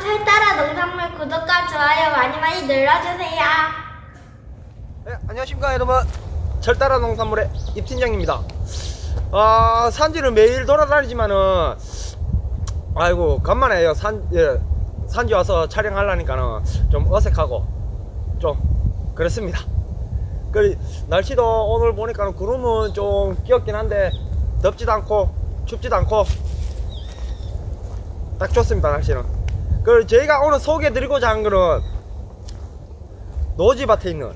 철따라 농산물 구독과 좋아요 많이 눌러주세요. 네, 안녕하십니까 여러분. 철따라 농산물의 입팀장입니다. 산지를 매일 돌아다니지만은 아이고 간만에 산지 와서 촬영하려니까는 좀 어색하고 좀 그렇습니다. 날씨도 오늘 보니까는 구름은 좀 끼었긴 한데 덥지도 않고 춥지도 않고 딱 좋습니다. 날씨는. 저희가 오늘 소개해드리고자 한 거는 노지밭에 있는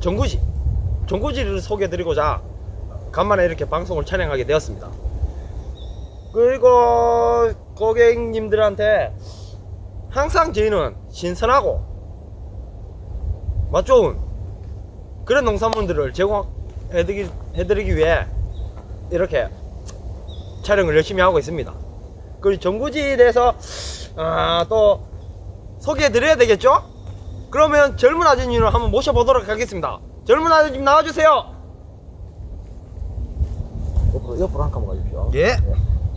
전구지를 소개해드리고자 간만에 이렇게 방송을 촬영하게 되었습니다. 그리고 고객님들한테 항상 저희는 신선하고 맛 좋은 그런 농산물들을 제공해드리기 위해 이렇게 촬영을 열심히 하고 있습니다. 그리고 전구지에 대해서 또 소개해드려야 되겠죠? 그러면 젊은 아저님을 한번 모셔보도록 하겠습니다. 젊은 아저님 나와주세요. 옆으로 한 칸만 가주십시오. 예. 네.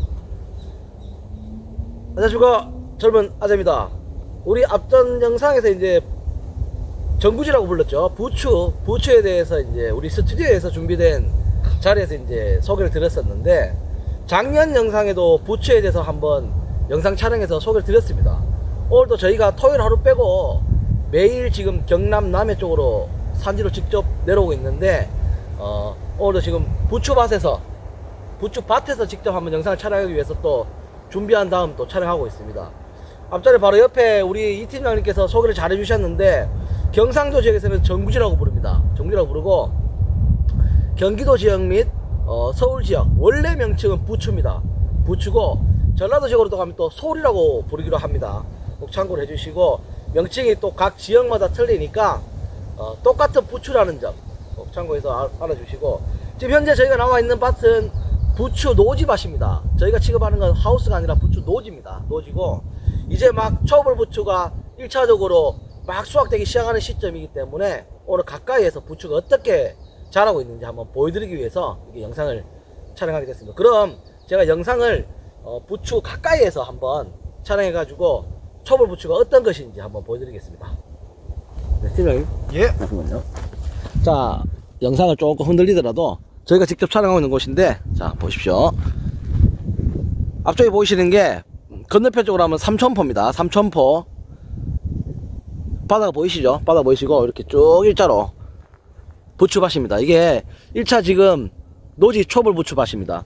안녕하십니까, 젊은 아재입니다. 우리 앞전 영상에서 이제 전구지라고 불렀죠. 부추에 대해서 이제 우리 스튜디오에서 준비된 자리에서 이제 소개를 드렸었는데, 작년 영상에도 부추에 대해서 한번 영상 촬영해서 소개를 드렸습니다. 오늘도 저희가 토요일 하루 빼고 매일 지금 경남 남해 쪽으로 산지로 직접 내려오고 있는데, 오늘도 지금 부추밭에서 직접 한번 영상을 촬영하기 위해서 또 준비한 다음 또 촬영하고 있습니다. 앞자리 바로 옆에 우리 이 팀장님께서 소개를 잘 해주셨는데, 경상도 지역에서는 전구지라고 부릅니다. 전구지라고 부르고, 경기도 지역 및 서울 지역 원래 명칭은 부추입니다. 부추고, 전라도 지역으로 또 가면 또 소리라고 부르기로 합니다. 꼭 참고를 해주시고, 명칭이 또 각 지역마다 틀리니까 똑같은 부추라는 점 꼭 참고해서 알아주시고, 지금 현재 저희가 나와 있는 밭은 부추 노지밭입니다. 저희가 취급하는 건 하우스가 아니라 부추 노지입니다. 노지고, 이제 막 초벌 부추가 1차적으로 막 수확되기 시작하는 시점이기 때문에 오늘 가까이에서 부추가 어떻게 자라고 있는지 한번 보여드리기 위해서 이게 영상을 촬영하게 됐습니다. 그럼 제가 영상을 부추 가까이에서 한번 촬영해 가지고 초벌 부추가 어떤 것인지 한번 보여드리겠습니다. 네, 팀장님. 예. 잠깐만요. 자, 영상을 조금 흔들리더라도 저희가 직접 촬영하고 있는 곳인데, 자 보십시오. 앞쪽에 보이시는 게 건너편 쪽으로 하면 삼천포입니다. 삼천포 바다가 보이시죠? 바다 보이시고 이렇게 쭉 일자로 부추밭입니다. 이게 1차 지금 노지 초벌 부추밭입니다.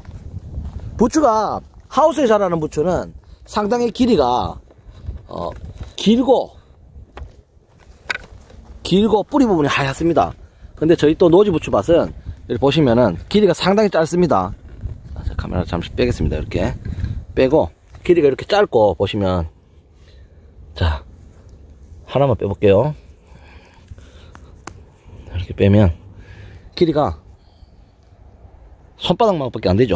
부추가 하우스에 자라는 부추는 상당히 길이가 길고 뿌리 부분이 하얗습니다. 근데 저희 또 노지 부추밭은 여기 보시면은 길이가 상당히 짧습니다. 자, 카메라 잠시 빼겠습니다. 이렇게 빼고 길이가 이렇게 짧고, 보시면, 자 하나만 빼볼게요. 이렇게 빼면 길이가 손바닥만밖에 안 되죠.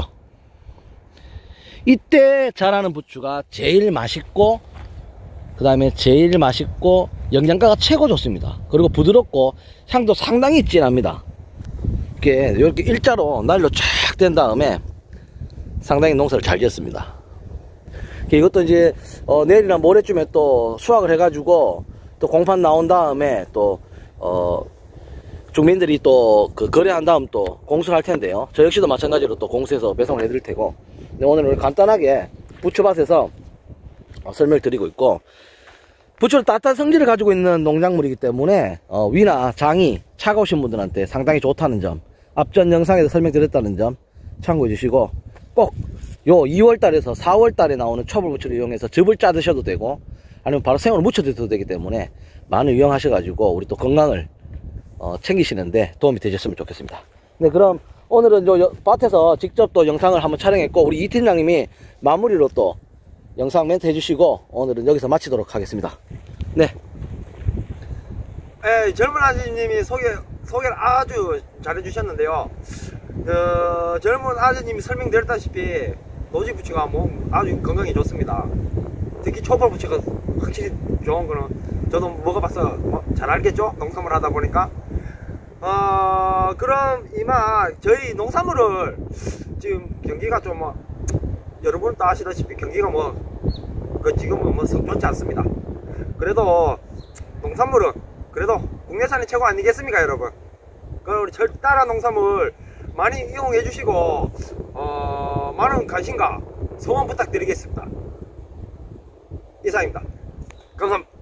이때 자라는 부추가 제일 맛있고, 그 다음에 제일 맛있고 영양가가 최고 좋습니다. 그리고 부드럽고 향도 상당히 진합니다. 이렇게 일자로 날로 쫙 된 다음에 상당히 농사를 잘 지었습니다. 이것도 이제 내일이나 모레쯤에 또 수확을 해가지고 또 공판 나온 다음에 또 주민들이 또 그 거래한 다음 또 공수를 할 텐데요. 저 역시도 마찬가지로 또 공수해서 배송을 해드릴 테고, 근데 오늘은 간단하게 부추밭에서 설명을 드리고 있고, 부추는 따뜻한 성질을 가지고 있는 농작물이기 때문에 위나 장이 차가우신 분들한테 상당히 좋다는 점, 앞전 영상에서 설명드렸다는 점 참고해 주시고, 꼭 요 2월달에서 4월달에 나오는 초벌부추를 이용해서 즙을 짜 드셔도 되고, 아니면 바로 생으로 무쳐 드셔도 되기 때문에 많이 이용하셔가지고 우리 또 건강을 챙기시는데 도움이 되셨으면 좋겠습니다. 네, 그럼 오늘은 요 밭에서 직접 또 영상을 한번 촬영했고, 우리 이 팀장님이 마무리로 또 영상 멘트 해주시고 오늘은 여기서 마치도록 하겠습니다. 네. 네, 젊은 아저님이 소개를 아주 잘해주셨는데요. 젊은 아저님이 설명드렸다시피 노지 부추가 아주 건강에 좋습니다. 특히 초벌 부추가 확실히 좋은 거는 저도 먹어봐서 잘 알겠죠? 농산물 하다 보니까. 그럼 이만 저희 농산물을 지금 경기가 좀 여러분 다 아시다시피 경기가 그 지금은 뭐 썩 좋지 않습니다. 그래도 농산물은 그래도 국내산이 최고 아니겠습니까, 여러분? 그 우리 철따라 농산물 많이 이용해 주시고 많은 관심과 소원 부탁드리겠습니다. 이상입니다. 감사합니다.